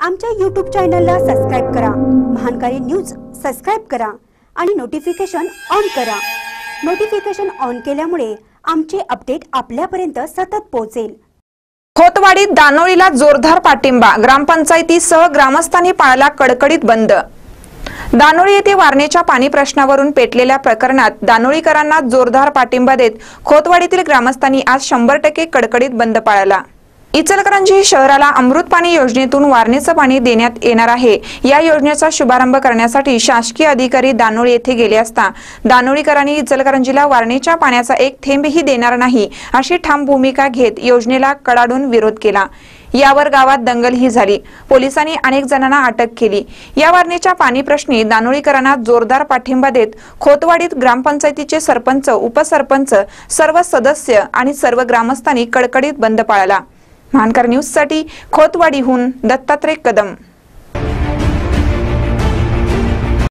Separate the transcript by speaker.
Speaker 1: आमच्या YouTube चॅनलला subscribe करा, महानकारी न्यूज सबस्क्राइब करा आणि नोटिफिकेशन ऑन करा। नोटिफिकेशन ऑन केल्यामुळे आमचे अपडेट आपल्यापर्यंत सतत पोहोचेल।
Speaker 2: खोतवाडीत दानोळीला जोरदार पाठिंबा, ग्रामपंचायतीसह ग्रामस्थांनी पाळला कडकडीत बंद। दानोळी येथे वारणेच्या पाणी प्रश्नावरून पेटलेल्या प्रकरणात दानोळीकरांना जोरदार पाठिंबा देत खोतवाडीतील ग्रामस्थांनी आज 100% कडकडीत बंद पाळला। इचलकरंजी शहराला अमृत पाणी योजनेतून वारणेचं पाणी देण्यात येणार आहे। या योजनेचा शुभारंभ करण्यासाठी शासकीय अधिकारी दानोळी येथे गेले असता दानोळीकरांनी इचलकरंजीला वारणेच्या पाण्याचा एक थेंबही देणार नाही अशी ठाम भूमिका घेत योजनेला कडाडून विरोध केला। यावर गावात दंगलही झाली। पोलिसांनी अनेक जणांना अटक केली। या वारणेच्या पाणी प्रश्नी दानोळीकरांना जोरदार पाठिंबा देत खोतवाडीत ग्रामपंचायतीचे सरपंच, उपसरपंच, सर्व सदस्य आणि सर्व ग्रामस्थांनी कडकडीत बंद पाळला। महानकर न्यूज साठी खोतवाडीहून दत्तात्रय कदम।